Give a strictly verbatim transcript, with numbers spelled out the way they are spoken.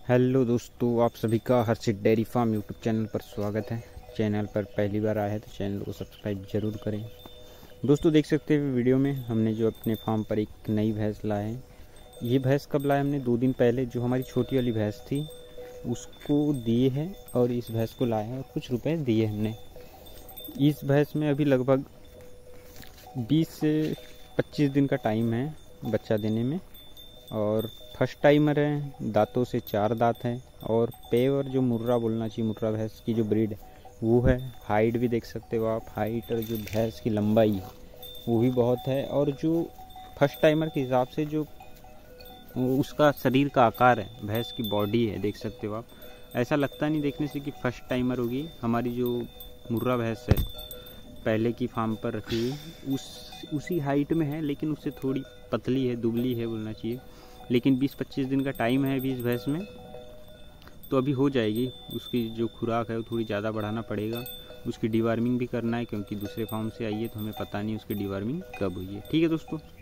Hello दोस्तों, आप सभी का Harshit dairy farm YouTube channel पर स्वागत है। चैनल पर पहली बार आया है तो चैनल को सब्सक्राइब जरूर करें। दोस्तों देख सकते हैं वीडियो में हमने जो अपने फार्म पर एक नई भैंस लाए हैं। ये भैंस कब लाए हमने? दो दिन पहले जो हमारी छोटी वाली भैंस थी उसको दिए हैं और इस भैंस को लाए हैं और कुछ रुपए दिए हमने। इस भैंस में अभी लगभग बीस से पच्चीस दिन का टाइम है बच्चा देने में और फर्स्ट टाइमर है। दांतों से चार दांत हैं और पेवर जो मुर्रा बोलना चाहिए, मुर्रा भैंस की जो ब्रीड है वो है। हाइट भी देख सकते हो आप, हाइट और जो भैंस की लंबाई वो भी बहुत है। और जो फर्स्ट टाइमर के हिसाब से जो उसका शरीर का आकार है, भैंस की बॉडी है, देख सकते हो आप। ऐसा लगता नहीं देखने से कि फर्स्ट टाइमर होगी। हमारी जो मुर्रा भैंस है पहले की फार्म पर रखी हुई उस उसी हाइट में है, लेकिन उससे थोड़ी पतली है, दुबली है बोलना चाहिए। लेकिन बीस पच्चीस दिन का टाइम है अभी इस भैंस में, तो अभी हो जाएगी। उसकी जो खुराक है वो थोड़ी ज़्यादा बढ़ाना पड़ेगा। उसकी डिवार्मिंग भी करना है क्योंकि दूसरे फार्म से आई है तो हमें पता नहीं उसकी डिवार्मिंग कब हुई है। ठीक है दोस्तों।